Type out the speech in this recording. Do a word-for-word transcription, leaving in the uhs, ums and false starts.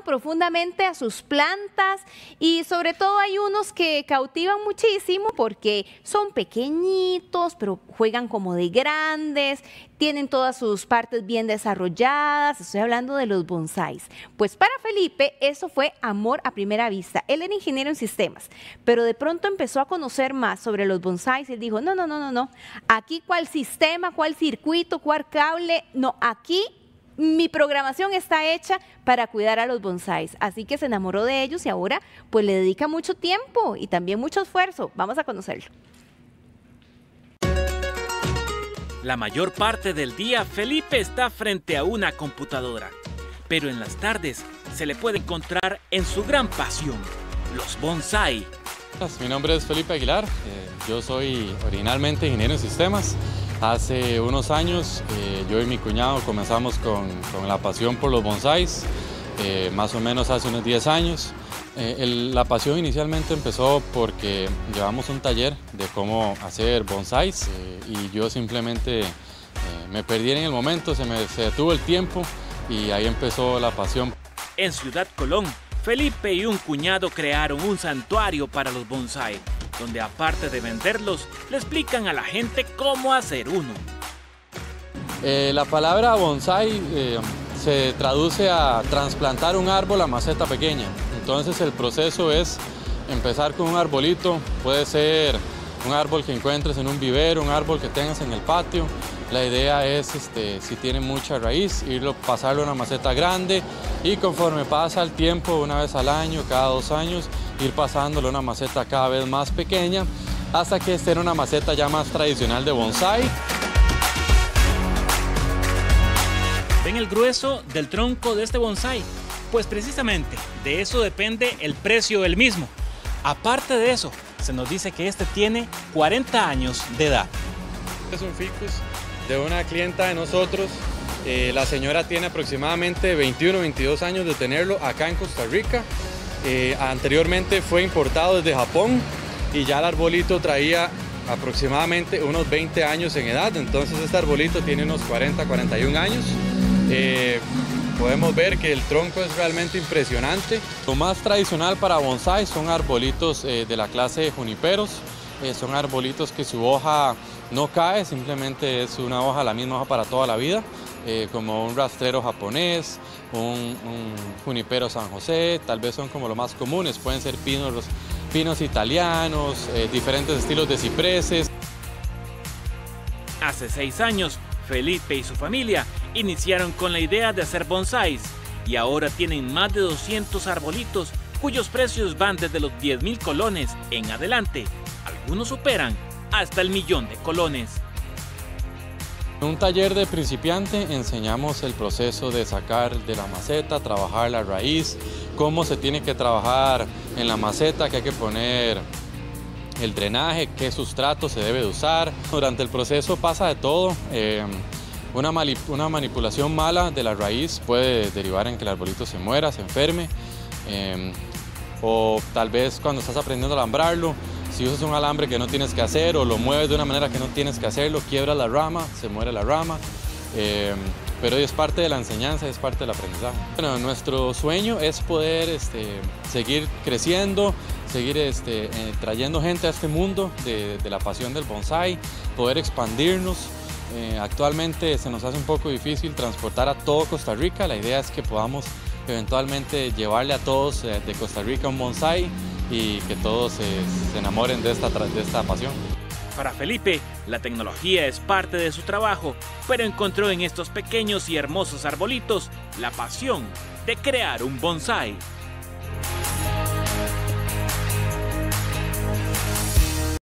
profundamente a sus plantas y sobre todo hay unos que cautivan muchísimo porque son pequeñitos, pero juegan como de grandes, tienen todas sus partes bien desarrolladas. Estoy hablando de los bonsáis. Pues para Felipe eso fue amor a primera vista. Él era ingeniero en sistemas, pero de pronto empezó a conocer más sobre los bonsáis y él dijo, no, no, no, no, no, aquí cuál sistema, cuál circuito, cuál cable, no, aquí mi programación está hecha para cuidar a los bonsáis. Así que se enamoró de ellos y ahora pues le dedica mucho tiempo y también mucho esfuerzo. Vamos a conocerlo. La mayor parte del día Felipe está frente a una computadora, pero en las tardes se le puede encontrar en su gran pasión, los bonsái. Mi nombre es Felipe Aguilar, eh, yo soy originalmente ingeniero en sistemas. Hace unos años eh, yo y mi cuñado comenzamos con, con la pasión por los bonsáis, eh, más o menos hace unos diez años. Eh, el, la pasión inicialmente empezó porque llevamos un taller de cómo hacer bonsáis eh, y yo simplemente eh, me perdí en el momento, se me se detuvo el tiempo y ahí empezó la pasión. En Ciudad Colón, Felipe y un cuñado crearon un santuario para los bonsái, donde aparte de venderlos, le explican a la gente cómo hacer uno. Eh, la palabra bonsái eh, se traduce a trasplantar un árbol a maceta pequeña. Entonces el proceso es empezar con un arbolito, puede ser un árbol que encuentres en un vivero, un árbol que tengas en el patio. La idea es, este, si tiene mucha raíz, irlo, pasarlo a una maceta grande y conforme pasa el tiempo, una vez al año, cada dos años, ir pasándolo a una maceta cada vez más pequeña hasta que esté en una maceta ya más tradicional de bonsái. ¿Ven el grueso del tronco de este bonsái? Pues precisamente de eso depende el precio del mismo. Aparte de eso, se nos dice que este tiene cuarenta años de edad. Es un ficus de una clienta de nosotros. Eh, la señora tiene aproximadamente veintiuno, veintidós años de tenerlo acá en Costa Rica. Eh, anteriormente fue importado desde Japón y ya el arbolito traía aproximadamente unos veinte años en edad. Entonces este arbolito tiene unos cuarenta, cuarenta y un años. Eh, podemos ver que el tronco es realmente impresionante. Lo más tradicional para bonsái son arbolitos eh, de la clase de juniperos. Eh, son arbolitos que su hoja no cae, simplemente es una hoja, la misma hoja para toda la vida, eh, como un rastrero japonés, un, un junipero San José, tal vez son como los más comunes, pueden ser pinos, los pinos italianos, eh, diferentes estilos de cipreses. Hace seis años, Felipe y su familia iniciaron con la idea de hacer bonsáis y ahora tienen más de doscientos arbolitos cuyos precios van desde los diez mil colones en adelante. Algunos superan hasta el millón de colones. En un taller de principiante enseñamos el proceso de sacar de la maceta, trabajar la raíz, cómo se tiene que trabajar en la maceta, que hay que poner el drenaje, qué sustrato se debe de usar. Durante el proceso pasa de todo. Eh, una, una manipulación mala de la raíz puede derivar en que el arbolito se muera, se enferme. Eh, o tal vez cuando estás aprendiendo a alambrarlo, si usas un alambre que no tienes que hacer o lo mueves de una manera que no tienes que hacerlo, quiebra la rama, se muere la rama. Eh, pero es parte de la enseñanza, es parte del aprendizaje. Bueno, nuestro sueño es poder este, seguir creciendo, seguir este, eh, trayendo gente a este mundo de, de la pasión del bonsái, poder expandirnos. Eh, actualmente se nos hace un poco difícil transportar a todo Costa Rica. La idea es que podamos eventualmente llevarle a todos eh, de Costa Rica un bonsái y que todos eh, se enamoren de esta, de esta pasión. Para Felipe, la tecnología es parte de su trabajo, pero encontró en estos pequeños y hermosos arbolitos la pasión de crear un bonsái.